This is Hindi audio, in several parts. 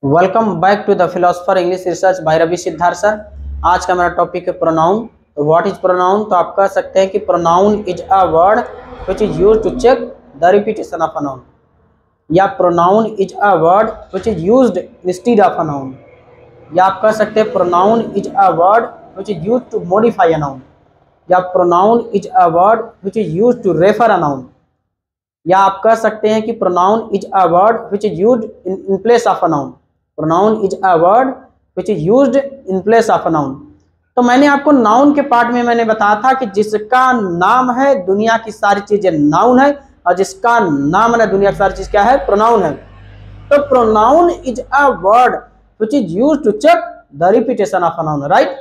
Welcome back to the philosopher English research by Ravi Siddharth sir. आज का मेरा टॉपिक है प्रोनाउन। What is pronoun? तो आप कह सकते हैं कि pronoun is a word which is used to check the repetition of a noun, या pronoun is a word which is used instead of a noun, या आप कह सकते हैं pronoun is a word which is used to modify a noun, या pronoun is a word which is used to refer a noun, या आप कह सकते हैं कि pronoun is a word which is used in place of a noun. Pronoun is a word which is used in place of a noun. तो मैंने आपको नाउन के पार्ट में मैंने बताया था कि जिसका नाम है दुनिया की सारी चीजें नाउन है, और जिसका नाम है दुनिया की सारी चीज क्या है? प्रोनाउन है। तो pronoun is a word which is used to check the repetition of a noun, right.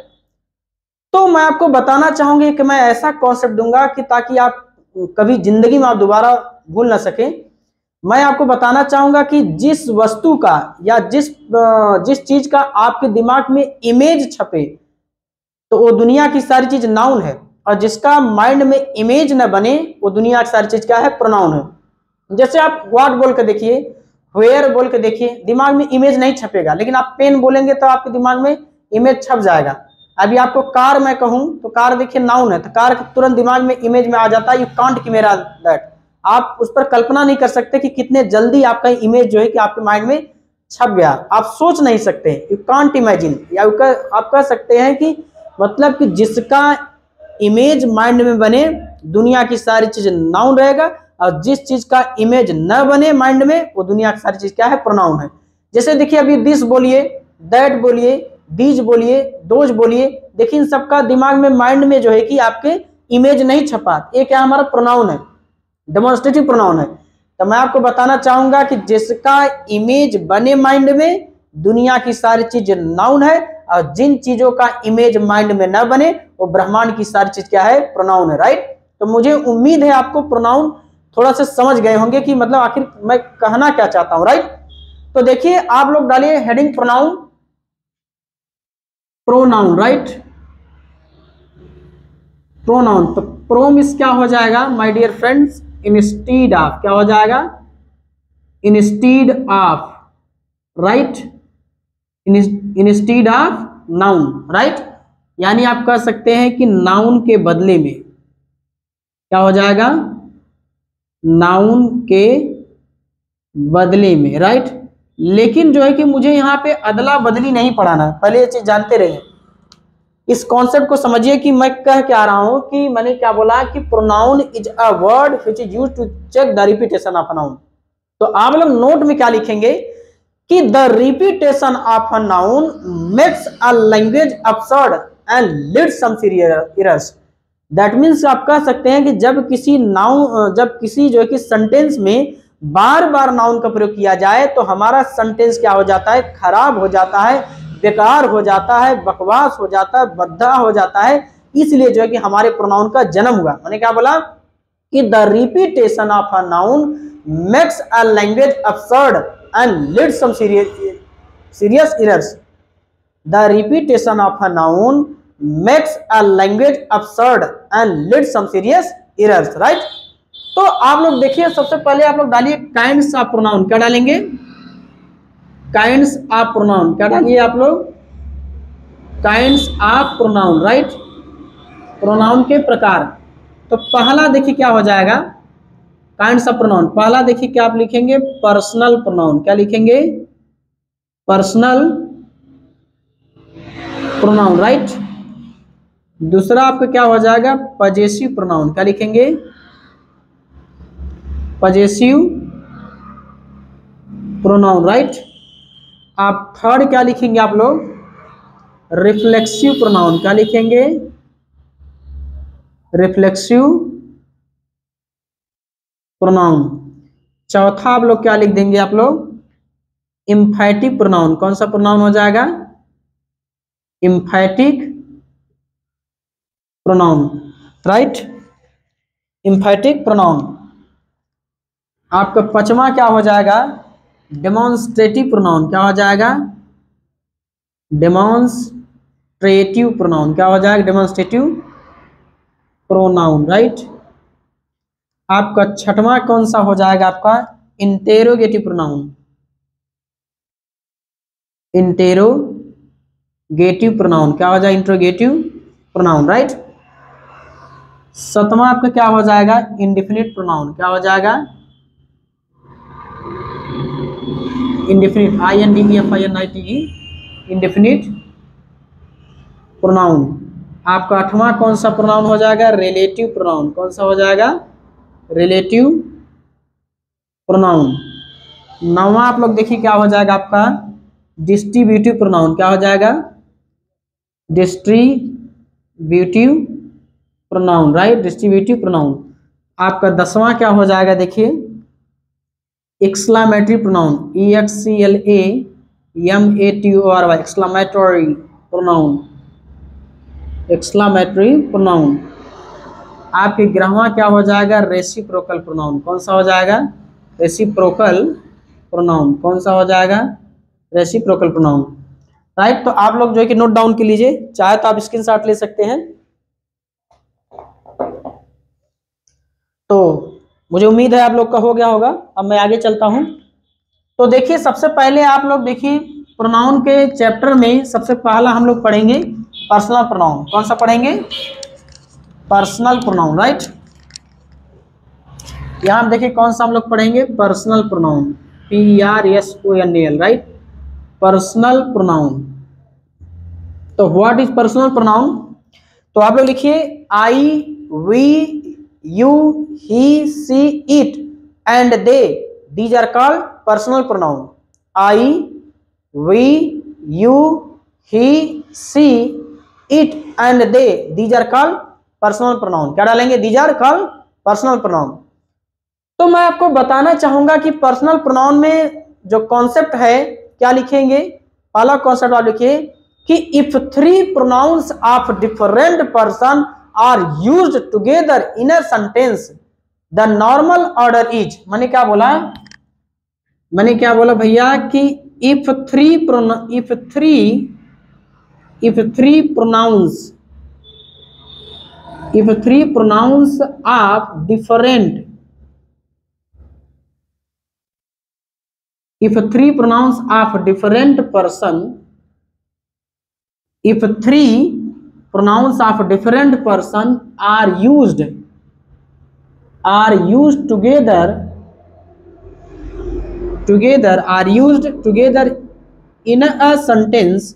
तो मैं आपको बताना चाहूंगी कि मैं ऐसा कॉन्सेप्ट दूंगा कि ताकि आप कभी जिंदगी में आप दोबारा भूल ना सके। मैं आपको बताना चाहूंगा कि जिस वस्तु का या जिस चीज का आपके दिमाग में इमेज छपे तो वो दुनिया की सारी चीज नाउन है, और जिसका माइंड में इमेज न बने वो दुनिया की सारी चीज क्या है? प्रोनाउन है। जैसे आप व्हाट बोल के देखिए, वेयर बोल के देखिए, दिमाग में इमेज नहीं छपेगा, लेकिन आप पेन बोलेंगे तो आपके दिमाग में इमेज छप जाएगा। अभी आपको कार मैं कहूं तो कार देखिए नाउन है, तो कार तुरंत दिमाग में इमेज में आ जाता है, यू कांट कि मेरा दैट। आप उस पर कल्पना नहीं कर सकते कि कितने जल्दी आपका इमेज जो है कि आपके माइंड में छप गया। आप सोच नहीं सकते, यू कांट इमेजिन, या आप कह सकते हैं कि मतलब कि जिसका इमेज माइंड में बने दुनिया की सारी चीज नाउन रहेगा, और जिस चीज का इमेज न बने माइंड में वो दुनिया की सारी चीज क्या है? प्रोनाउन है। जैसे देखिए अभी दिस बोलिए, दैट बोलिए, दीज बोलिए, दोज बोलिए, देखिए इन सबका दिमाग में माइंड में जो है कि आपके इमेज नहीं छपा, ये क्या हमारा प्रोनाउन है, डेमोन्स्ट्रेटिव प्रोनाउन है। तो मैं आपको बताना चाहूंगा कि जिसका इमेज बने माइंड में दुनिया की सारी चीज नाउन है, और जिन चीजों का इमेज माइंड में न बने वो ब्रह्मांड की सारी चीज क्या है? प्रोनाउन है, राइट। तो मुझे उम्मीद है आपको प्रोनाउन थोड़ा सा समझ गए होंगे कि मतलब आखिर मैं कहना क्या चाहता हूं, राइट। तो देखिए आप लोग डालिए heading pronoun, pronoun, right, pronoun. तो प्रो मिस क्या हो जाएगा my dear friends? Instead of, क्या हो जाएगा? Instead of, right, instead of noun, right. यानी आप कह सकते हैं कि नाउन के बदले में क्या हो जाएगा? नाउन के बदले में, राइट। लेकिन जो है कि मुझे यहाँ पे अदला बदली नहीं पढ़ाना, पहले ये चीज जानते रहिए। इस कॉन्सेप्ट को समझिए कि मैं कह क्या रहा हूं, कि मैंने क्या बोला कि pronoun is a word which is used to check the repetition of a noun. तो आप लोग नोट में क्या लिखेंगे कि the repetition of a noun makes a language absurd and leads some errors. That means आप कह सकते हैं कि जब किसी जो है कि सेंटेंस में बार बार नाउन का प्रयोग किया जाए तो हमारा सेंटेंस क्या हो जाता है? खराब हो जाता है, बेकार हो जाता है, बकवास हो जाता है, बद्दा हो जाता है। इसलिए जो है कि हमारे प्रोनाउन का जन्म हुआ। मैंने क्या बोला कि the repetition of a noun makes a language absurd and leads some serious errors. The repetition of a noun makes a language absurd and leads some serious errors, right. तो आप लोग देखिए, सबसे पहले आप लोग डालिए काइंड्स ऑफ प्रोनाउन। क्या डालेंगे? Kinds of pronoun. क्या डालिए आप लोग? Kinds of pronoun, right, pronoun के प्रकार। तो पहला देखिए क्या हो जाएगा? Kinds of pronoun. पहला देखिए क्या आप लिखेंगे? Personal pronoun. क्या लिखेंगे? Personal pronoun, right. दूसरा आपका क्या हो जाएगा? Possessive pronoun. क्या लिखेंगे? Possessive pronoun, right. आप थर्ड क्या लिखेंगे आप लोग? Reflexive pronoun. क्या लिखेंगे? Reflexive pronoun. चौथा आप लोग क्या लिख देंगे आप लोग? Emphatic pronoun. कौन सा प्रोनाउन हो जाएगा? Emphatic pronoun, right, emphatic pronoun. आपका पांचवा क्या हो जाएगा? Demonstrative pronoun. क्या हो जाएगा? Demonstrative pronoun. क्या हो जाएगा? Demonstrative pronoun, right. आपका छठवां कौन सा हो जाएगा? आपका इंटेरोगेटिव प्रोनाउन। इंटेरोगेटिव प्रोनाउन, क्या हो जाएगा? Interrogative pronoun, right. सातवां आपका क्या हो जाएगा? इंडेफिनिट प्रोनाउन, क्या हो जाएगा? Indefinite, INDEFINITE, indefinite pronoun. आपका आठवां कौन सा प्रोनाउन हो जाएगा? रिलेटिव प्रोनाउन, कौन सा हो जाएगा? Relative pronoun. नौवां आप लोग देखिए क्या हो जाएगा आपका? डिस्ट्रीब्यूटिव प्रोनाउन, क्या हो जाएगा? Distributive pronoun, right, distributive pronoun. आपका 10वां क्या हो जाएगा? देखिए exclamatory pronoun, EXCLAMATORY, exclamatory pronoun, exclamatory pronoun. आपके 11वां क्या हो जाएगा? रेसिप्रोकल प्रोनाउन, कौन सा हो जाएगा? रेसिप्रोकल प्रोनाउन, कौन सा हो जाएगा? Reciprocal pronoun, right. तो आप लोग जो है कि नोट डाउन कर लीजिए, चाहे तो आप स्क्रीनशॉट ले सकते हैं। तो मुझे उम्मीद है आप लोग का हो गया होगा। अब मैं आगे चलता हूं। तो देखिए सबसे पहले आप लोग देखिए प्रोनाउन के चैप्टर में सबसे पहला हम लोग पढ़ेंगे पर्सनल प्रोनाउन। कौन सा पढ़ेंगे? Personal pronoun, right. यहां देखिए कौन सा हम लोग पढ़ेंगे? Personal pronoun, PRSONAL, right, personal pronoun. तो व्हाट इज पर्सनल प्रोनाउन? तो आप लोग लिखिए I, we, you, he, she, it and they, these are called personal pronoun. I, we, you, he, she, it and they, these are called personal pronoun. क्या डालेंगे? These are called personal pronoun. तो मैं आपको बताना चाहूंगा कि पर्सनल प्रोनाउन में जो कॉन्सेप्ट है क्या लिखेंगे? पहला कॉन्सेप्ट आप लिखिए कि if three pronouns of different person are used together in a sentence the normal order is. मैंने क्या बोला? मैंने क्या बोला भैया कि if three pronouns of different, if three pronouns of different person, if three pronouns of different person are used together in a sentence,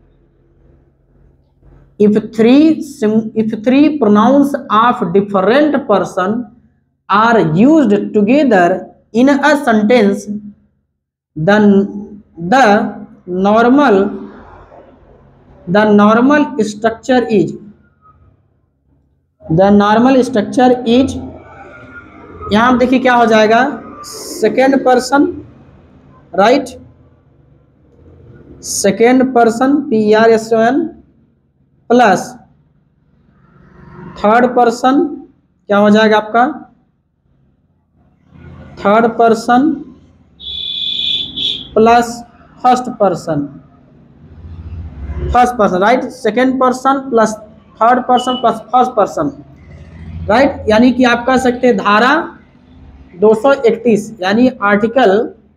if three pronouns of different person are used together in a sentence, the normal structure is, यहां आप देखिए क्या हो जाएगा? Second person, right, second person PRSON plus third person, क्या हो जाएगा आपका? Third person plus first person, right, second person plus third person plus first person, right. यानी कि आप कह सकते हैं धारा 231, यानी आर्टिकल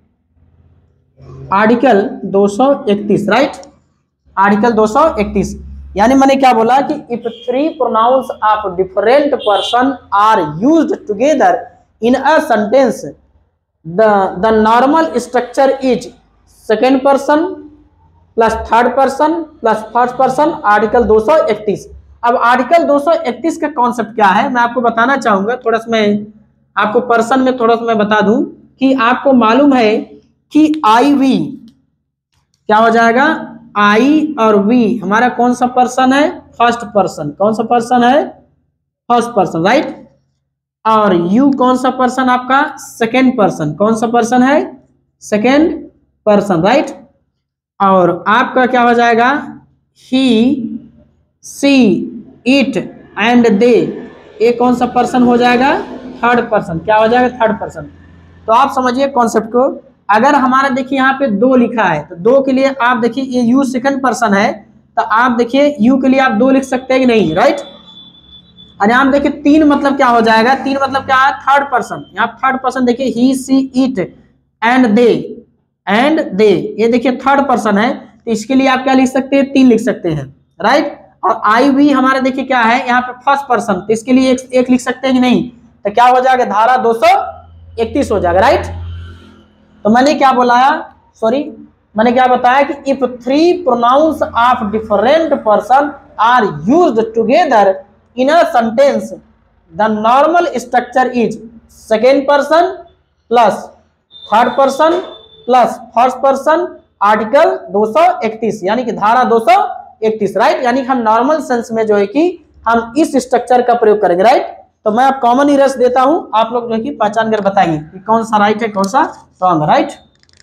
231, राइट, आर्टिकल 231। यानी मैंने क्या बोला कि if three pronouns of different person are used together in a sentence, the normal structure is second person plus third person plus first person, article 231। अब आर्टिकल 231 का कॉन्सेप्ट क्या है मैं आपको बताना चाहूंगा। थोड़ा सा मैं आपको पर्सन में थोड़ा सा मैं बता दूं कि आपको मालूम है कि आई वी क्या हो जाएगा? आई और वी हमारा कौन सा पर्सन है? First person. कौन सा पर्सन है? First person, right. और यू कौन सा पर्सन आपका? Second person. कौन सा पर्सन है? Second person, right. और आपका क्या हो जाएगा? ही, सी, इट एंड दे, ये कौन सा पर्सन हो जाएगा? Third person. क्या हो जाएगा? Third person. तो आप समझिए कॉन्सेप्ट को। अगर हमारा देखिए यहाँ पे दो लिखा है तो दो के लिए आप देखिए ये यू सेकेंड पर्सन है तो आप देखिए यू के लिए आप दो लिख सकते हैं कि नहीं, राइट। और यहाँ देखिए तीन मतलब क्या हो जाएगा? तीन मतलब क्या है? Third person. यहाँ थर्ड पर्सन देखिए he, C, it and they, ये देखिए थर्ड पर्सन है। तो इसके लिए आप क्या लिख सकते हैं, 3 लिख सकते हैं, राइट। और आई भी हमारा देखिए क्या है यहाँ पे फर्स्ट पर्सन, तो इसके लिए एक लिख सकते हैं कि नहीं, तो क्या हो जाएगा, धारा 231 हो जाएगा, राइट। तो मैंने क्या बोलाया, सॉरी मैंने क्या बताया कि if 3 pronouns of different person are used together in a sentence the normal structure is second person plus third person plus first person article 231, यानी कि धारा 231, राइट। यानी कि हम नॉर्मल सेंस में जो है कि हम इस स्ट्रक्चर का प्रयोग करेंगे, राइट। तो मैं अब कॉमन इरर्स देता हूं, आप लोग जो है कि पहचान कर बताएंगे कि कौन सा राइट है, कौन सा रॉन्ग है, राइट।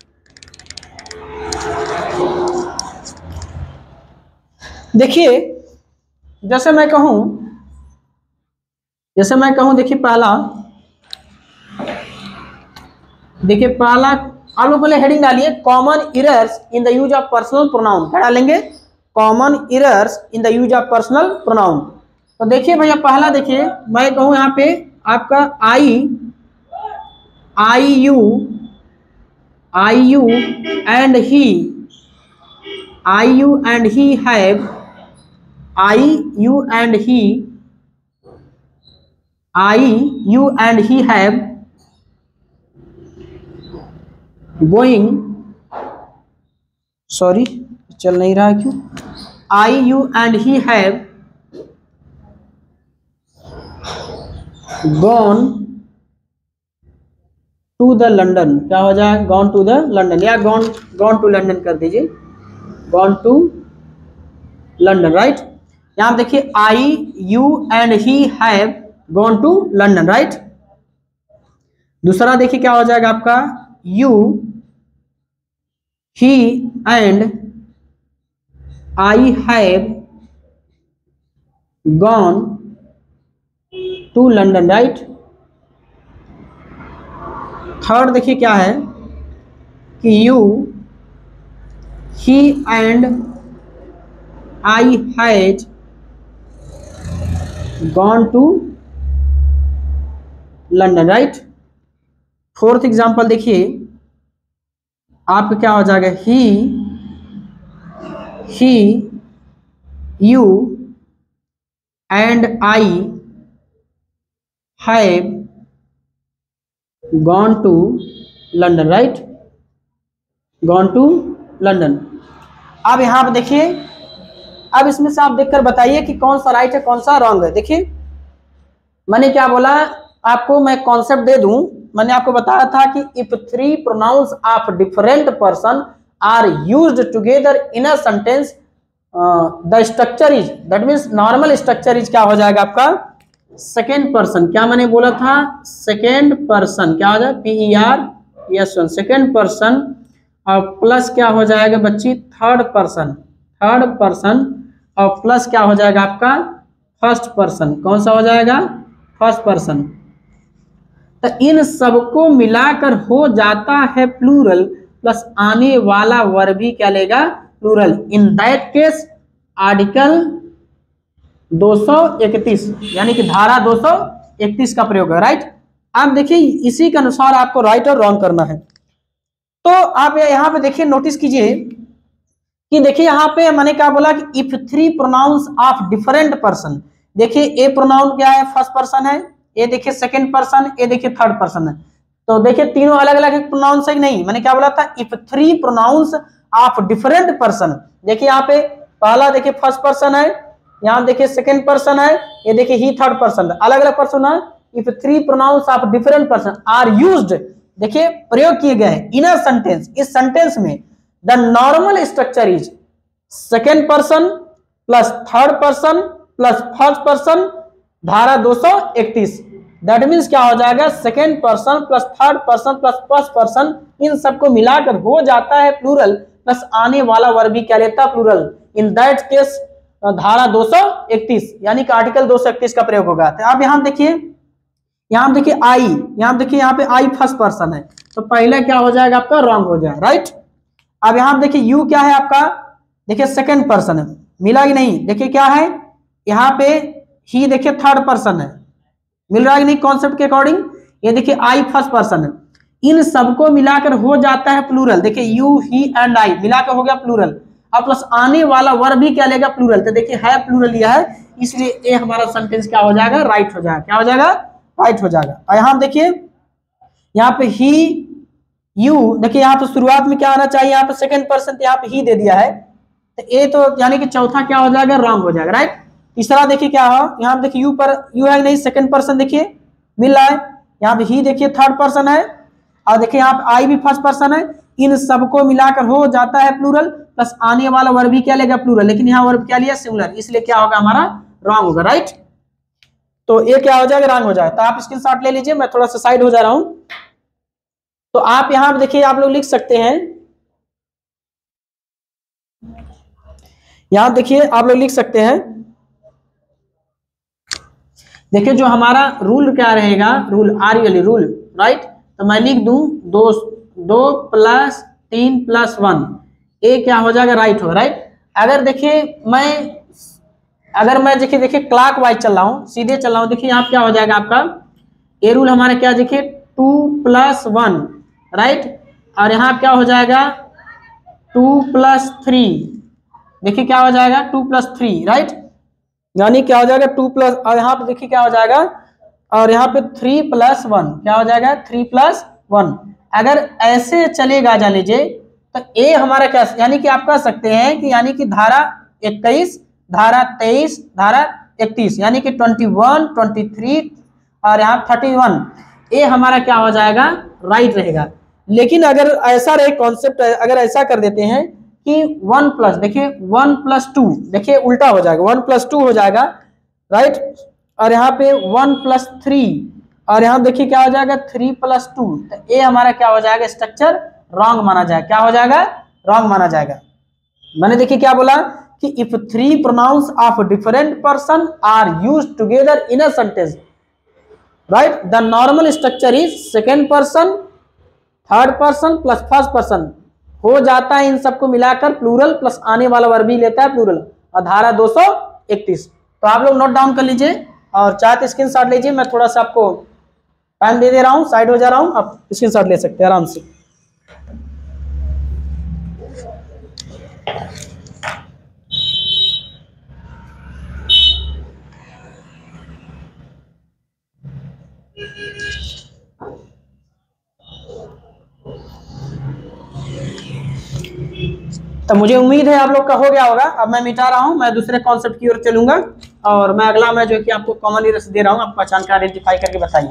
देखिए जैसे मैं कहूं देखिए पहला आप लोग पहले हेडिंग डालिए, common errors in the use of personal pronoun. क्या डालेंगे, common errors in the use of personal pronoun. तो देखिए भैया पहला देखिए, मैं कहूं यहाँ पे आपका I you and he have, I you and he have going, sorry चल नहीं रहा है क्यों, I you and he have gone to the London. क्या हो जाए, गॉन टू द लंडन, या गॉन टू लंडन कर दीजिए, गॉन टू लंडन, राइट। यहां देखिए I you and he have gone to London, right. दूसरा देखिए क्या हो जाएगा आपका, you he and I have gone to London, right. Third देखिए क्या है कि you he and I has gone to London, right. Fourth example देखिए आपका क्या हो जाएगा, he you and I have gone to London, right, gone to London. अब यहां पर देखिए, अब इसमें से आप देखकर बताइए कि कौन सा राइट है, कौन सा रॉन्ग है। देखिए मैंने क्या बोला आपको, मैं कॉन्सेप्ट दे दूं। मैंने आपको बताया था कि if 3 pronouns of different person are used together in a sentence the structure is, that means normal structure is क्या हो जाएगा आपका, सेकेंड पर्सन। क्या मैंने बोला था, सेकेंड पर्सन, क्या हो जाएगा, PER सेकेंड पर्सन, और प्लस क्या हो जाएगा बच्ची, थर्ड पर्सन और प्लस क्या हो जाएगा आपका, फर्स्ट पर्सन। कौन सा हो जाएगा, फर्स्ट पर्सन। तो इन सबको मिलाकर हो जाता है प्लूरल, प्लस आने वाला वर्ब भी क्या लेगा, plural. In that case article 231 यानी कि धारा 231 का प्रयोग है, राइट। आप देखिए इसी के अनुसार आपको राइट और रॉन्ग करना है। तो आप यहाँ पे देखिए, नोटिस कीजिए कि देखिए यहाँ पे मैंने क्या बोला कि if 3 pronouns of different person, देखिए ए प्रोनाउन क्या है, फर्स्ट पर्सन है, ये देखिए सेकंड पर्सन, ये देखिए थर्ड पर्सन है। तो देखिए तीनों अलग अलग प्रोनाउंस है कि नहीं। मैंने क्या बोला था, if 3 pronouns of different person, देखिए यहाँ पे पहला देखिए फर्स्ट पर्सन है, यहाँ देखिए सेकंड पर्सन है, ये देखिए ही थर्ड पर्सन है, अलग अलग पर्सन है। If 3 pronouns of different person are used, देखिए प्रयोग किए गए इन अ सेंटेंस, इस सेंटेंस में the normal structure is second person plus third person plus first person, धारा 231। दैट मीन्स क्या हो जाएगा, second person plus third person plus first person, इन सबको मिलाकर हो जाता है प्लूरल, प्लस आने वाला वर्ब भी क्या लेता है, प्लूरल। इन दैट केस धारा 231 यानी कि आर्टिकल 231 का प्रयोग होगा। तो आप यहाँ देखिए आई, यहाँ पे आई फर्स्ट पर्सन है, तो पहले क्या हो जाएगा आपका, रॉन्ग हो जाएगा, राइट। अब यहाँ देखिए यू क्या है आपका, देखिए सेकंड पर्सन है, मिला कि नहीं, देखिए क्या है यहाँ पे ही, देखिए थर्ड पर्सन है, मिल रहा है कि नहीं कॉन्सेप्ट के अकॉर्डिंग। ये देखिए आई फर्स्ट पर्सन है, इन सबको मिलाकर हो जाता है प्लूरल। देखिए यू ही एंड आई मिलाकर हो गया प्लूरल। और प्लस आने वाला वर्ब भी क्या लेगा, प्लूरल। तो देखिए है प्लूरल लिया है, इसलिए ए हमारा सेंटेंस क्या हो जाएगा, राइट हो जाएगा। क्या हो जाएगा, राइट हो जाएगा। और यहाँ देखिए यहाँ पे ही यू, देखिए यहाँ पे शुरुआत में क्या आना चाहिए, यहाँ पे सेकंड पर्सन, यहाँ पे ही दे दिया है, तो ए तो यानी कि चौथा क्या हो जाएगा, रॉन्ग हो जाएगा, राइट। तीसरा देखिए क्या हो, यहाँ पे देखिए यू पर यू है नहीं, सेकंड पर्सन देखिए मिल रहा है, यहाँ पे ही देखिए थर्ड पर्सन है, और देखिए यहाँ पे आई भी फर्स्ट पर्सन है। इन सबको मिलाकर हो जाता है प्लूरल, प्लस आने वाला वर्ब भी क्या लेगा, प्लूरल, लेकिन यहाँ वर्ब क्या लिया, सिंगुलर, इसलिए क्या होगा हमारा, रॉन्ग होगा, राइट। तो ये क्या हो जाएगा, रॉन्ग हो जाएगा। तो आप स्क्रीनशॉट ले लीजिए, मैं थोड़ा सा साइड हो जा रहा हूं। तो आप यहाँ देखिए आप लोग लिख सकते हैं, यहां देखिए आप लोग लिख सकते हैं, देखिए जो हमारा रूल क्या रहेगा, रूल आर वाली रूल, राइट। तो मैं लिख दूं 2 प्लस 3 प्लस 1, ए क्या हो जाएगा, राइट होगा, राइट। अगर देखिए मैं देखिए क्लॉक वाइज चल रहा हूं, सीधे चल रहा हूं, देखिए यहाँ क्या हो जाएगा आपका, ए रूल हमारा क्या, देखिए 2 प्लस 1, राइट, और यहाँ क्या हो जाएगा 2 प्लस 3, देखिए क्या हो जाएगा 2 प्लस 3, राइट, यानी क्या हो जाएगा 2 प्लस, और यहाँ पे देखिए क्या हो जाएगा, और यहाँ पे 3 प्लस 1 क्या हो जाएगा 3 प्लस 1। अगर ऐसे चलेगा जान लीजिए, तो ए हमारा क्या, यानी कि आप कह सकते हैं कि यानी कि धारा 21, धारा 23, धारा 31, यानी कि 21, 23 और यहाँ 31, ए हमारा क्या हो जाएगा, राइट रहेगा। लेकिन अगर ऐसा रहे कॉन्सेप्ट, अगर ऐसा कर देते हैं कि 1 प्लस, देखिए 1 प्लस 2, देखिए उल्टा हो जाएगा, 1 प्लस 2 हो जाएगा, राइट, और यहाँ पे 1 प्लस 3, और यहाँ देखिए क्या हो जाएगा 3 प्लस 2, तो ए हमारा क्या हो जाएगा, स्ट्रक्चर रॉन्ग माना जाएगा। क्या हो जाएगा, रॉन्ग माना जाएगा। मैंने देखिए क्या बोला कि if 3 pronouns of different person are used together in a sentence, right, the normal structure is second person, third person plus first person, हो जाता है इन सबको मिलाकर प्लूरल, प्लस आने वाला वर्ब भी लेता है प्लूरल, और धारा 231। तो आप लोग नोट डाउन कर लीजिए, और चाहे स्क्रीनशॉट लीजिए, मैं थोड़ा सा आपको टाइम दे दे रहा हूं, साइड हो जा रहा हूं, आप स्क्रीनशॉट ले सकते हैं आराम से। तो मुझे उम्मीद है आप लोग का हो गया होगा। अब मैं मिटा रहा हूं, मैं दूसरे कॉन्सेप्ट की ओर चलूंगा, और मैं अगला मैं जो कि आपको कॉमन इरर्स दे रहा हूं, आप पहचान कर आइडेंटिफाई करके बताइए।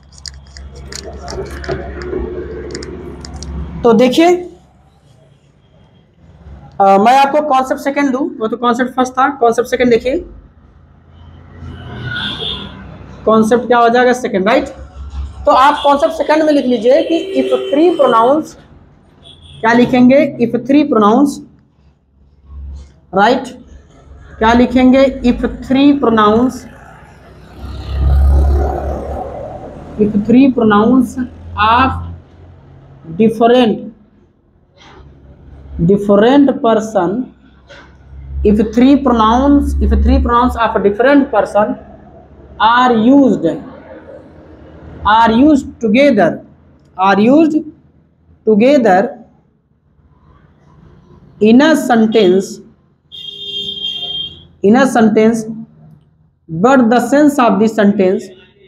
तो देखिए मैं आपको कॉन्सेप्ट सेकंड दूं, वो तो कॉन्सेप्ट फर्स्ट था, कॉन्सेप्ट सेकंड देखिए, कॉन्सेप्ट क्या हो जाएगा, सेकंड, राइट। तो आप कॉन्सेप्ट सेकंड में लिख लीजिए कि इफ 3 प्रोनाउंस, क्या लिखेंगे, इफ 3 प्रोनाउंस, राइट, क्या लिखेंगे, if 3 pronouns, if 3 pronouns of different person, if 3 pronouns of a different person are used together in a sentence, but the sense of the sentence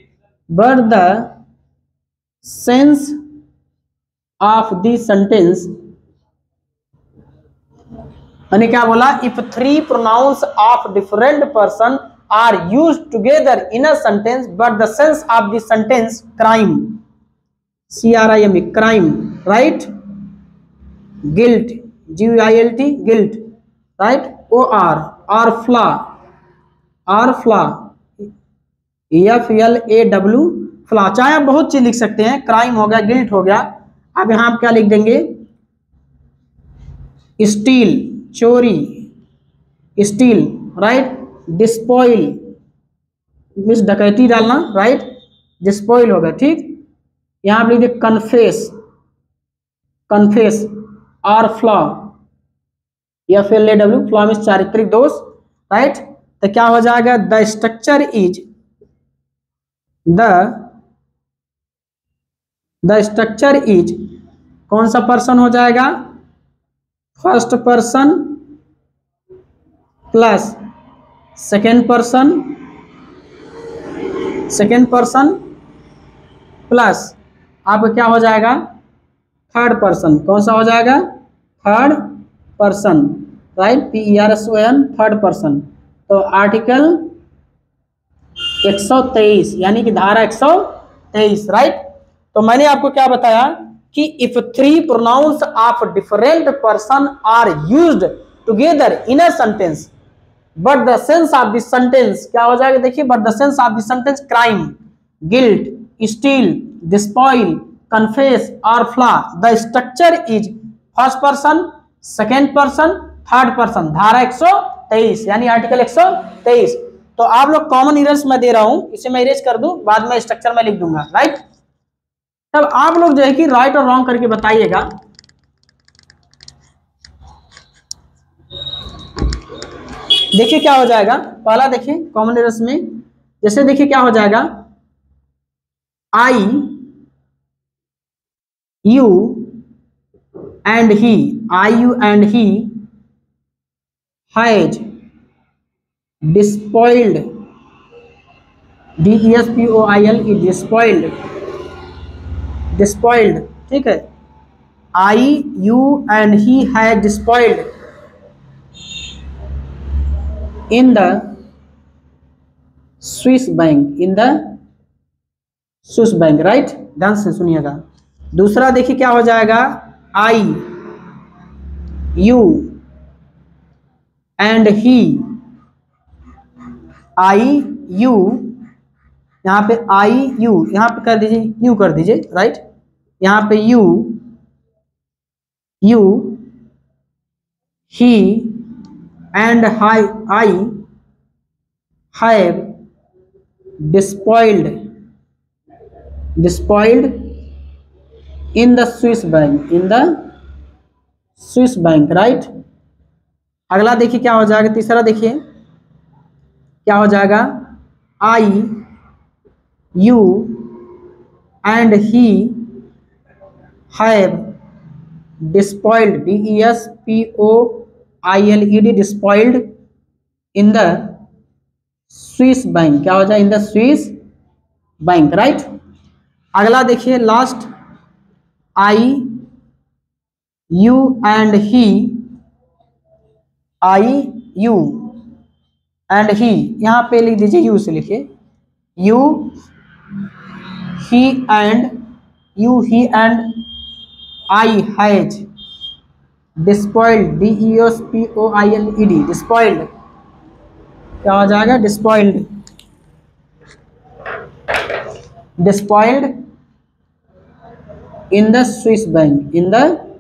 मैंने क्या बोला, if 3 pronouns of different person are used together in a sentence but the sense of the sentence crime, CRIME, crime, right, guilt, GILT, guilt, right, OR, और फ्लॉ, FLAW, फ्लॉ, चाहे आप बहुत चीज लिख सकते हैं, क्राइम हो गया, गिल्ट हो गया। अब यहां आप क्या लिख देंगे, स्टील, चोरी, स्टील, राइट, डिस्पॉइल, मिस डकैती डालना, राइट, डिस्पॉइल होगा, ठीक। यहां आप लिख दे कन्फेस, और फ्लॉ, FLAW, फ्लॉ मिस चारित्रिक दोष, राइट। तो क्या हो जाएगा, द स्ट्रक्चर इज कौन सा पर्सन हो जाएगा, first person plus second person plus आपका क्या हो जाएगा, थर्ड पर्सन। कौन सा हो जाएगा, third person, right, PERSON, third person. तो आर्टिकल 123 यानी कि धारा 123, राइट। तो मैंने आपको क्या बताया कि if three pronouns of different person are used together in a sentence but the sense of the sentence क्या हो जाएगा, देखिए, but the sense of the sentence crime, guilt, steal, despoil, confess और flaw, the structure is first person, second person, third person, धारा 123 यानी आर्टिकल 123। तो आप लोग कॉमन इरेज मैं दे रहा हूं, इसे मैं इरेज कर दूं, बाद में स्ट्रक्चर में लिख दूंगा, राइट। तब आप लोग जो है कि राइट और रॉन्ग करके बताइएगा। देखिए क्या हो जाएगा, पहला देखिए कॉमन इरेज में, जैसे देखिए क्या हो जाएगा, I you and he, I you and he has despoiled, DESPOIL, despoiled, despoiled, ठीक है, I you and he has despoiled in the Swiss bank, in the Swiss bank, right. ध्यान से सुनिएगा। दूसरा देखिए क्या हो जाएगा, I you and he, I you, यहाँ पे आई यू, यहाँ पे कर दीजिए यू कर दीजिए, राइट, यहाँ पे you you he and I have despoiled, despoiled in the Swiss bank, in the Swiss bank, right. अगला देखिए क्या हो जाएगा, तीसरा देखिए क्या हो जाएगा, I you and he have despoiled, DESPOILED, despoiled in the Swiss bank, क्या हो जाए, in the Swiss bank, right. अगला देखिए last, I you and he, I you and he, यहाँ पे लिख दीजिए यू से लिखिए, you he and I has despoiled, DESPOILED, despoiled, क्या हो जाएगा, despoiled, despoiled in the Swiss bank, in the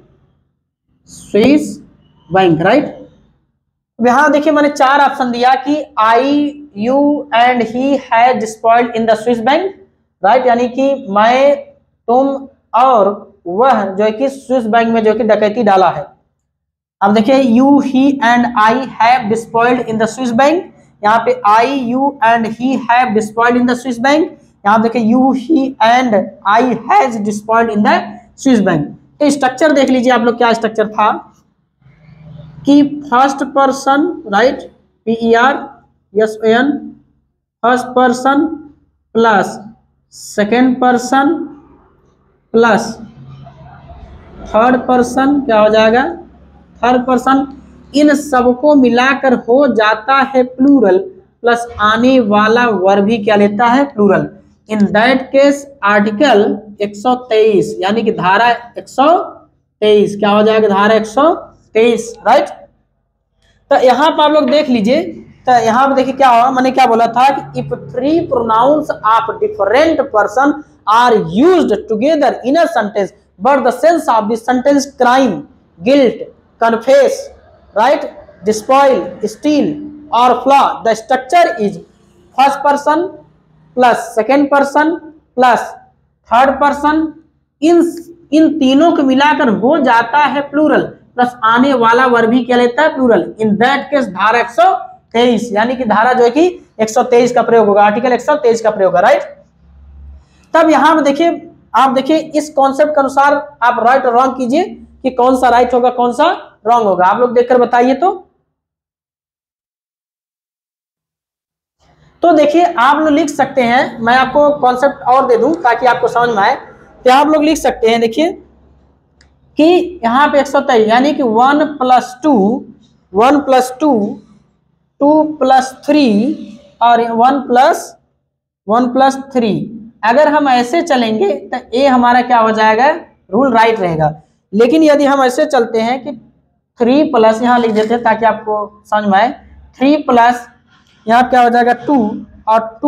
Swiss bank, right. यहाँ देखिए मैंने चार ऑप्शन दिया कि I you and he has despoiled in the Swiss bank, right, यानी कि मैं, तुम और वह जो है कि स्विस बैंक में जो कि डकैती डाला है। अब देखिए you he and I have despoiled in the Swiss bank, यहाँ पे I you and he have despoiled in the Swiss bank, यहाँ देखिए you he and I has despoiled in the Swiss bank. तो स्ट्रक्चर देख लीजिए आप लोग, क्या स्ट्रक्चर था कि first person, right, PERSON, first person plus second person plus third person, क्या हो जाएगा, थर्ड पर्सन, इन सबको मिलाकर हो जाता है प्लूरल, प्लस आने वाला वर्ब भी क्या लेता है, plural. In that case article 123 यानी कि धारा 123 क्या हो जाएगा, धारा 123, राइट। तो यहाँ पर आप लोग देख लीजिए, तो यहाँ पे देखिए क्या हुआ, मैंने क्या बोला था कि if three pronouns of different person are used together in a sentence but the sense of the sentence crime, guilt, confess, right, despoil, steal और flaw, the structure is first person plus second person plus third person, इन तीनों को मिलाकर हो जाता है प्लूरल, प्लस आने वाला वर्ब भी क्या लेता है, प्लूरल। इन दैट केस धारा 123 यानी कि धारा जो है कि 123 का प्रयोग होगा, आर्टिकल 123 का प्रयोग है, राइट। तब यहाँ पे देखिए, आप देखिए इस कॉन्सेप्ट के अनुसार आप राइट और रॉन्ग कीजिए कि कौन सा राइट होगा, कौन सा रॉन्ग होगा, आप लोग देखकर बताइए तो। तो देखिए आप लोग लिख सकते हैं, मैं आपको कॉन्सेप्ट और दे दूं ताकि आपको समझ में आए। तो आप लोग लिख सकते हैं, देखिए कि यहाँ पे 123 यानी कि 1 + 2 1 + 2 2 + 3 और 1 + 3। अगर हम ऐसे चलेंगे तो ए हमारा क्या हो जाएगा, रूल राइट रहेगा। लेकिन यदि हम ऐसे चलते हैं कि 3 यहाँ लिख देते हैं ताकि आपको समझ में आए, 3 यहाँ क्या हो जाएगा 2 और 2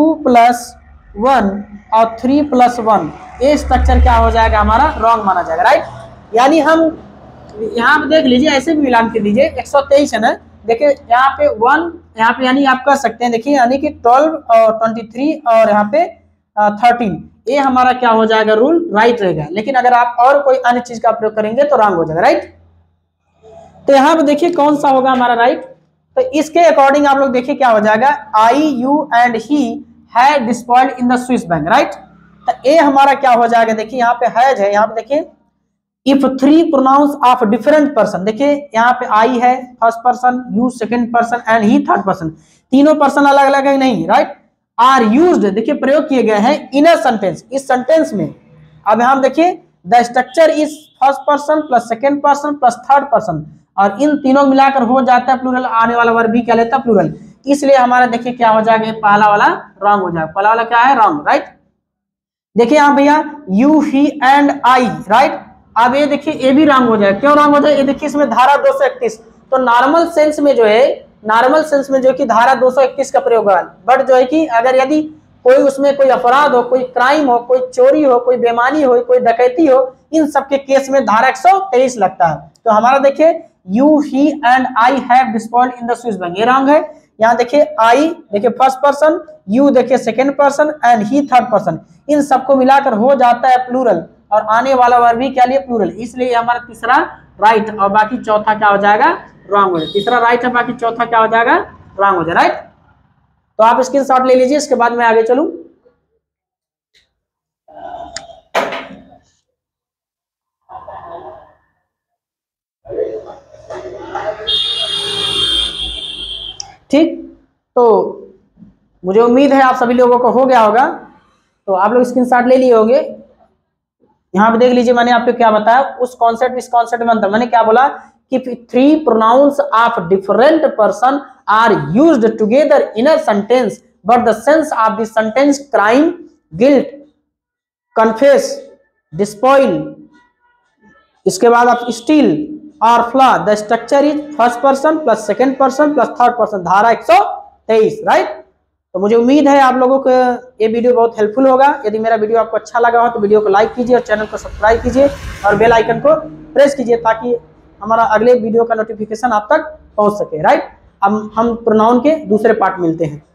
+ 1 और 3 + 1, ये स्ट्रक्चर क्या हो जाएगा हमारा, रॉन्ग माना जाएगा, राइट। यानी हम यहाँ पे देख लीजिए, ऐसे भी मिलान कर लीजिए, 123 है ना, देखिए यहाँ पे 1, यहाँ पे यानी आप कर सकते हैं, देखिए यानी कि 12 और 23 और यहाँ पे 13, ये हमारा क्या हो जाएगा, रूल राइट रहेगा। लेकिन अगर आप और कोई अन्य चीज का प्रयोग करेंगे तो रॉन्ग हो जाएगा, राइट। तो यहाँ पे देखिए कौन सा होगा हमारा राइट। तो इसके अकॉर्डिंग आप लोग देखिए क्या हो जाएगा, I you and he had despoiled in the Swiss bank, right. तो ए हमारा क्या हो जाएगा, देखिए यहाँ पे हैज है, यहाँ पे देखिए if 3 pronouns of different person, देखिए यहाँ पे आई है first person, you second person and he third person, तीनों पर्सन अलग अलग है नहीं, राइट, आर यूज्ड, देखिए प्रयोग किए गए हैं इन अ सेंटेंस, इस सेंटेंस में। अब यहाँ देखिए the structure is first person plus second person plus third person, और इन तीनों मिलाकर हो जाता है प्लूरल, आने वाला वर्ब भी क्या लेता है, प्लूरल। इसलिए हमारा देखिए क्या हो जाएगा, पहला वाला रॉन्ग हो जाएगा, पहला वाला क्या है, रॉन्ग, राइट। देखिए यहाँ भैया you he and I, right. अब ये देखिए ये भी रॉन्ग हो जाएगा, क्यों रॉन्ग हो जाए, ये देखिए इसमें धारा 231, तो नॉर्मल सेंस में जो है, नॉर्मल सेंस में जो कि धारा 231 का प्रयोग है, बट जो है कि अगर यदि कोई उसमें कोई अपराध हो, कोई क्राइम हो, कोई चोरी हो, कोई बेईमानी हो, कोई डकैती हो, इन सब के केस में धारा 123 लगता है। तो हमारा देखिए you he and I have despoiled in the Swiss bank, ये रॉन्ग है। यहाँ देखिए आई देखिए फर्स्ट पर्सन, यू देखिए second person and he third person, इन सबको मिलाकर हो जाता है प्लूरल, और आने वाला वर्ब भी क्या लिए, प्लूरल, इसलिए हमारा तीसरा राइट और बाकी चौथा क्या हो जाएगा, रॉन्ग हो जाएगा। तीसरा राइट है, बाकी चौथा क्या हो जाएगा, रॉन्ग हो जाएगा, राइट। तो आप स्क्रीनशॉट ले लीजिए, इसके बाद मैं आगे चलूं। ठीक, तो मुझे उम्मीद है आप सभी लोगों को हो गया होगा, तो आप लोग स्क्रीनशॉट ले लिए होंगे। यहाँ पे देख लीजिए मैंने आपको क्या बताया, उस कॉन्सेप्ट इस कॉन्सेप्ट में अंतर, मैंने क्या बोला कि 3 pronouns of different person are used together in a sentence but the sense of the sentence crime, guilt, confess, despoil, इसके बाद आप स्टील और flaw, the structure is first person plus second person plus third person, धारा 123, राइट। तो मुझे उम्मीद है आप लोगों को ये वीडियो बहुत हेल्पफुल होगा। यदि मेरा वीडियो आपको अच्छा लगा हो तो वीडियो को लाइक कीजिए और चैनल को सब्सक्राइब कीजिए और बेल आइकन को प्रेस कीजिए ताकि हमारा अगले वीडियो का नोटिफिकेशन आप तक पहुंच सके, राइट। अब हम प्रोनाउन के दूसरे पार्ट मिलते हैं।